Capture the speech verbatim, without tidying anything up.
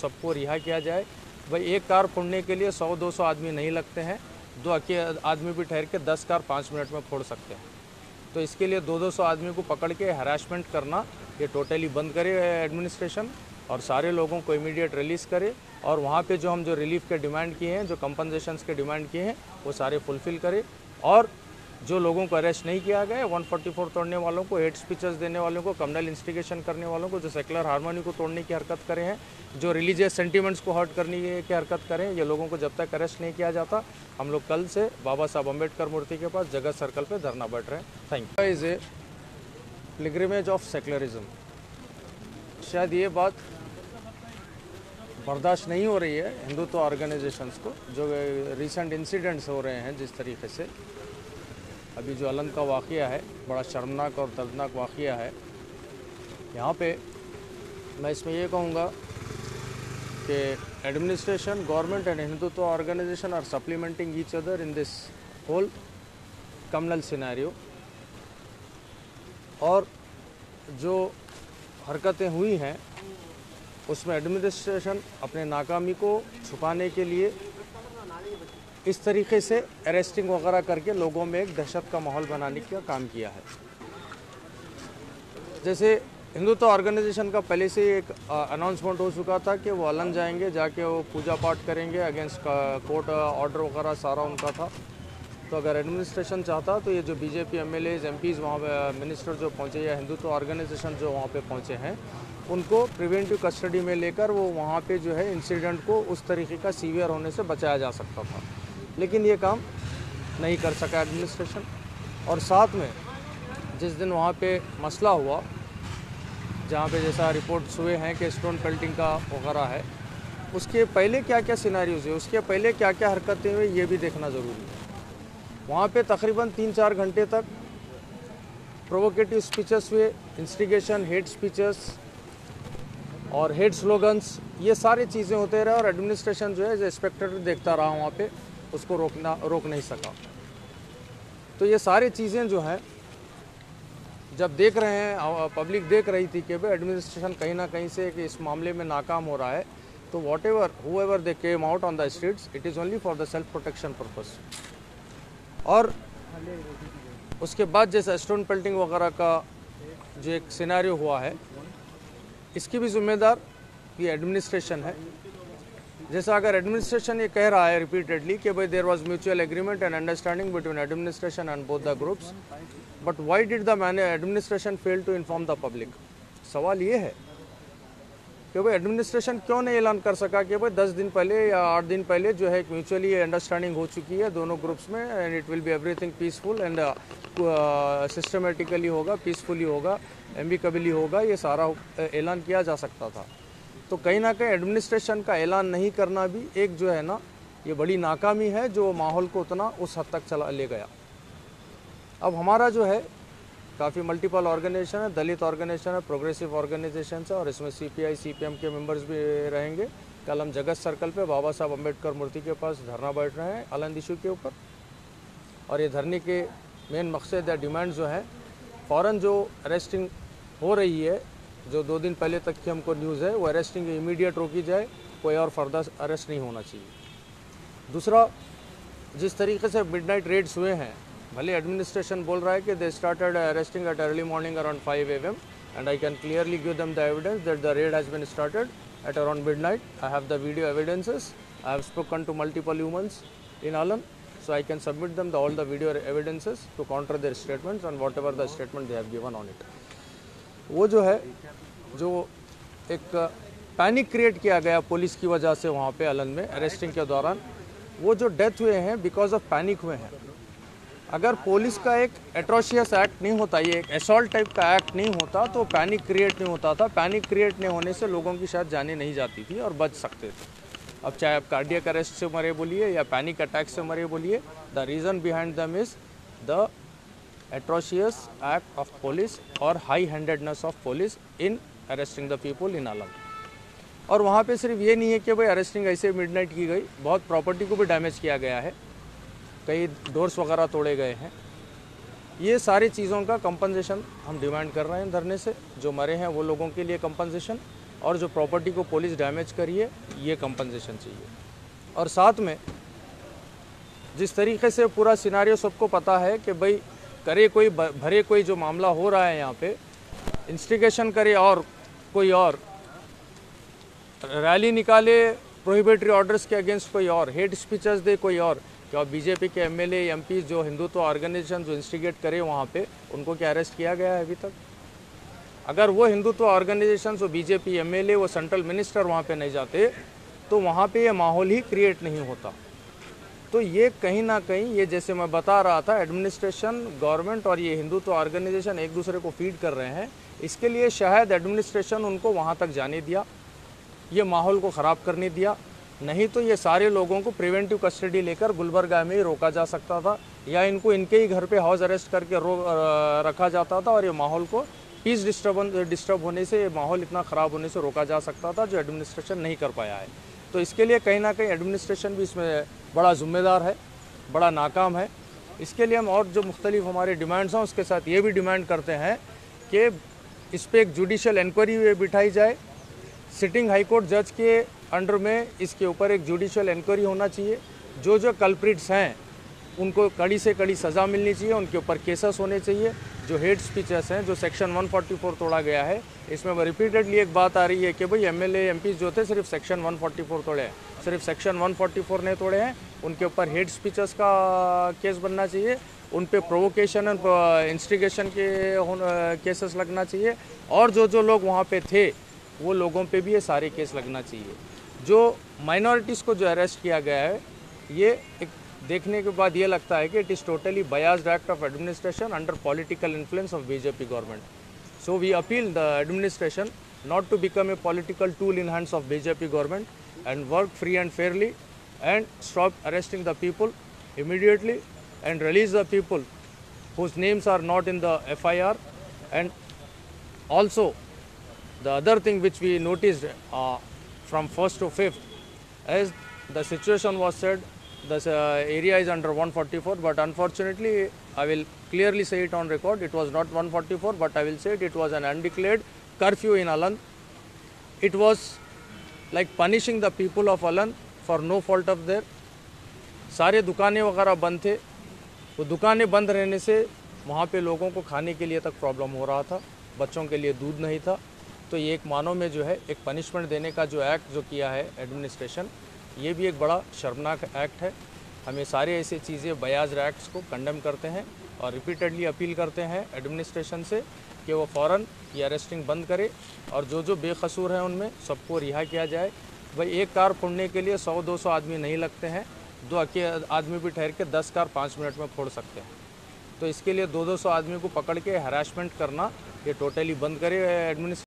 सबको रिहा किया जाए। भाई एक कार फोड़ने के लिए सौ दो सौ आदमी नहीं लगते हैं, दो अकेले आदमी भी ठहर के दस कार पाँच मिनट में फोड़ सकते हैं। तो इसके लिए दो दो सौ आदमी को पकड़ के हरासमेंट करना ये टोटली बंद करे एडमिनिस्ट्रेशन, और सारे लोगों को इमीडिएट रिलीज़ करे। और वहाँ पे जो हम जो रिलीफ के डिमांड किए हैं, जो कंपनसेशंस के डिमांड किए हैं, वो सारे फुलफ़िल करे। और जो लोगों को अरेस्ट नहीं किया गया, एक सौ चौवालीस तोड़ने वालों को, हेट स्पीचेस देने वालों को, कम्युनल इंस्टिगेशन करने वालों को, जो सेकुलर हार्मनी को तोड़ने की हरकत करे हैं, जो रिलीजियस सेंटिमेंट्स को हर्ट करने की हरकत करें, ये लोगों को जब तक अरेस्ट नहीं किया जाता, हम लोग कल से बाबा साहब अम्बेडकर मूर्ति के पास जगत सर्कल पे धरना बैठ रहे हैं। Thank you. Is a pilgrimage of secularism. शायद ये बात बर्दाश्त नहीं हो रही है हिंदुत्व ऑर्गेनाइजेशंस को, जो रिसेंट इंसिडेंट्स हो रहे हैं जिस तरीके से। अभी जो अलंग का वाक़या है, बड़ा शर्मनाक और दर्दनाक वाक़या है। यहाँ पे मैं इसमें ये कहूँगा कि administration, government and Hindutva organisation are supplementing each other in this whole communal scenario. और जो हरकतें हुई हैं उसमें एडमिनिस्ट्रेशन अपने नाकामी को छुपाने के लिए इस तरीके से अरेस्टिंग वगैरह करके लोगों में एक दहशत का माहौल बनाने का काम किया है। जैसे हिंदुत्व ऑर्गेनाइजेशन का पहले से एक अनाउंसमेंट हो चुका था कि वो अलंग जाएंगे, जाके वो पूजा पाठ करेंगे, अगेंस्ट कोर्ट ऑर्डर वगैरह सारा उनका था। तो अगर एडमिनिस्ट्रेशन चाहता तो ये जो बीजेपी एमएलएज एमपीज वहाँ पे मिनिस्टर जो पहुँचे या हिंदुत्व ऑर्गेनाइजेशन जो वहाँ पे पहुँचे हैं, उनको प्रिवेंटिव कस्टडी में लेकर वो वहाँ पे जो है इंसिडेंट को उस तरीके का सीवियर होने से बचाया जा सकता था। लेकिन ये काम नहीं कर सका एडमिनिस्ट्रेशन। और साथ में जिस दिन वहाँ पे मसला हुआ, जहाँ पे जैसा रिपोर्ट्स हुए हैं कि स्टोन पेल्टिंग का वगैरह है, उसके पहले क्या क्या सिनेरियोज है, उसके पहले क्या क्या हरकतें हुई, ये भी देखना ज़रूरी है। वहाँ पे तकरीबन तीन चार घंटे तक प्रोवोकेटिव स्पीचेस हुए, इंस्टिगेशन, हेट स्पीचेस और हेट स्लोगन्स, ये सारी चीज़ें होते रहे। और एडमिनिस्ट्रेशन जो है एज ए स्पेक्टेटर देखता रहा, वहाँ पे उसको रोकना रोक नहीं सका। तो ये सारी चीज़ें जो हैं जब देख रहे हैं, पब्लिक देख रही थी कि भाई एडमिनिस्ट्रेशन कहीं ना कहीं से कि इस मामले में नाकाम हो रहा है, तो whatever whoever they came out on the streets, it is only for the self protection purpose. और उसके बाद जैसे स्टोन पेल्टिंग वगैरह का जो एक सिनेरियो हुआ है, इसकी भी जिम्मेदार ये एडमिनिस्ट्रेशन है। जैसा अगर एडमिनिस्ट्रेशन ये कह रहा है रिपीटेडली कि भाई there was mutual agreement and understanding between administration and both the groups, but why did the man administration fail to inform the public. सवाल ये है कि भाई एडमिनिस्ट्रेशन क्यों नहीं ऐलान कर सका कि भाई दस दिन पहले या आठ दिन पहले जो है म्यूचुअली अंडरस्टैंडिंग हो चुकी है दोनों ग्रुप्स में, and it will be everything peaceful and systematically होगा, पीसफुली होगा, एम्बिकबली होगा, ये सारा ऐलान किया जा सकता था। तो कहीं ना कहीं एडमिनिस्ट्रेशन का ऐलान नहीं करना भी एक जो है ना, ये बड़ी नाकामी है जो माहौल को उतना उस हद तक चला ले गया। अब हमारा जो है काफ़ी मल्टीपल ऑर्गेनाइजेशन है, दलित ऑर्गेनाइजेशन है, प्रोग्रेसिव ऑर्गेनाइजेशन है, और इसमें सीपीआई सीपीएम के मेंबर्स भी रहेंगे। कल हम जगत सर्कल पे बाबा साहब अम्बेडकर मूर्ति के पास धरना बैठ रहे हैं अलंग इशू के ऊपर। और ये धरने के मेन मकसद या डिमांड जो है, फ़ौरन जो अरेस्टिंग हो रही है, जो दो दिन पहले तक की हमको न्यूज़ है, वो अरेस्टिंग इमीडिएट रोकी जाए, कोई और फर्दर अरेस्ट नहीं होना चाहिए। दूसरा, जिस तरीके से मिडनाइट रेड्स हुए हैं, भले एडमिनिस्ट्रेशन बोल रहा है कि they started arresting at early morning around five A M and I can clearly give them the evidence that the raid has been started at around midnight. I have the video evidences. I have spoken to multiple humans in Alam, so I can submit them the, all the video evidences to counter their statements and whatever the statement they have given on it. वो जो है, जो एक panic create किया गया police की वजह से वहाँ पे अलन में अरेस्टिंग के दौरान, वो जो डेथ हुए हैं बिकॉज ऑफ पैनिक हुए हैं। अगर पुलिस का एक एट्रोशियस एक्ट नहीं होता, ये एक असॉल्ट टाइप का एक्ट नहीं होता, तो पैनिक क्रिएट नहीं होता था। पैनिक क्रिएट नहीं होने से लोगों की शायद जानें नहीं जाती थी और बच सकते थे। अब चाहे आप कार्डियक अरेस्ट से मरे बोलिए या पैनिक अटैक से मरे बोलिए, the reason behind them is the atrocious act of police और high handedness of police in arresting the people in Alam. और वहाँ पे सिर्फ ये नहीं है कि भाई अरेस्टिंग ऐसे मिडनाइट की गई, बहुत प्रॉपर्टी को भी डैमेज किया गया है, कई डोर्स वगैरह तोड़े गए हैं। ये सारी चीज़ों का कंपनसेशन हम डिमांड कर रहे हैं धरने से। जो मरे हैं वो लोगों के लिए कंपनसेशन, और जो प्रॉपर्टी को पुलिस डैमेज करी है ये कंपनसेशन चाहिए। और साथ में जिस तरीके से पूरा सिनारियो सबको पता है कि भाई करे कोई भरे कोई जो मामला हो रहा है यहाँ पे, इंस्टिगेशन करे और कोई और रैली निकाले प्रोहिबिटरी ऑर्डर्स के अगेंस्ट कोई और, हेट स्पीचेस दे कोई और, क्या बीजेपी के एमएलए एमपी जो हिंदुत्व ऑर्गेनाइजेशन जो इंस्टिगेट करे वहाँ पे, उनको क्या अरेस्ट किया गया है अभी तक? अगर वो हिंदुत्व ऑर्गेनाइजेशन जो बीजेपी एमएलए वो सेंट्रल मिनिस्टर वहाँ पे नहीं जाते तो वहाँ पे ये माहौल ही क्रिएट नहीं होता। तो ये कहीं ना कहीं ये जैसे मैं बता रहा था, एडमिनिस्ट्रेशन, गवर्नमेंट और ये हिंदुत्व ऑर्गेनाइजेशन एक दूसरे को फीड कर रहे हैं। इसके लिए शायद एडमिनिस्ट्रेशन उनको वहाँ तक जाने दिया, ये माहौल को ख़राब करने दिया, नहीं तो ये सारे लोगों को प्रिवेंटिव कस्टडी लेकर गुलबर्गा में ही रोका जा सकता था या इनको इनके ही घर पे हाउस अरेस्ट करके रो रखा जाता था और ये माहौल को पीस डिस्टर्बेंस डिस्टर्ब होने से, माहौल इतना ख़राब होने से रोका जा सकता था, जो एडमिनिस्ट्रेशन नहीं कर पाया है। तो इसके लिए कहीं ना कहीं एडमिनिस्ट्रेशन भी इसमें बड़ा ज़िम्मेदार है, बड़ा नाकाम है। इसके लिए हम और जो मुख्तलिफ हमारे डिमांड्स हैं उसके साथ ये भी डिमांड करते हैं कि इस पर एक जुडिशल इंक्वायरी बिठाई जाए। सिटिंग हाई कोर्ट जज के अंडर में इसके ऊपर एक जुडिशल इंक्वायरी होना चाहिए। जो जो कल्प्रिट्स हैं उनको कड़ी से कड़ी सज़ा मिलनी चाहिए, उनके ऊपर केसेस होने चाहिए। जो हेट स्पीचेस हैं, जो सेक्शन एक सौ चौवालीस तोड़ा गया है, इसमें रिपीटेडली एक बात आ रही है कि भाई एमएलए एमपी जो थे सिर्फ सेक्शन एक सौ चौवालीस तोड़े हैं, सिर्फ सेक्शन एक सौ चौवालीस नहीं तोड़े हैं, उनके ऊपर हेट स्पीचेस का केस बनना चाहिए, उन पे प्रोवोकेशन एंड इंस्टिगेशन के केसेस लगना चाहिए और जो जो लोग वहाँ पे थे वो लोगों पे भी ये सारे केस लगना चाहिए। जो माइनॉरिटीज़ को जो अरेस्ट किया गया है, ये एक देखने के बाद ये लगता है कि it is totally biased act of administration under political influence of BJP government. So we appeal the administration not to become a political tool in hands of B J P government and work free and fairly and stop arresting the people immediately and release the people whose names are not in the F I R. And also the other thing which we noticed uh, from first to fifth as the situation was said, the uh, area is under one forty-four, but unfortunately I will clearly say it on record, it was not one forty-four, but I will say it, it was an undeclared curfew in Alan. It was like punishing the people of Alan for no fault of their. सारे दुकानें वगैरह बंद थे, वो दुकानें बंद रहने से वहाँ पे लोगों को खाने के लिए तक प्रॉब्लम हो रहा था, बच्चों के लिए दूध नहीं था। तो ये एक मानो में जो है एक पनिशमेंट देने का जो एक्ट जो किया है एडमिनिस्ट्रेशन, ये भी एक बड़ा शर्मनाक एक्ट है। हमें सारे ऐसे चीज़ें बयाज एक्ट्स को कंडेम करते हैं और रिपीटेडली अपील करते हैं एडमिनिस्ट्रेशन से कि वो फ़ौरन ये अरेस्टिंग बंद करे और जो जो बेकसूर हैं उनमें सबको रिहा किया जाए। भाई एक कार फोड़ने के लिए सौ दो सौ आदमी नहीं लगते हैं, दो अकेले आदमी भी ठहर के दस कार पाँच मिनट में फोड़ सकते हैं। तो इसके लिए दो दो सौ आदमी को पकड़ के हरासमेंट करना ये टोटली बंद करे एडमिनिस्ट्रेशन।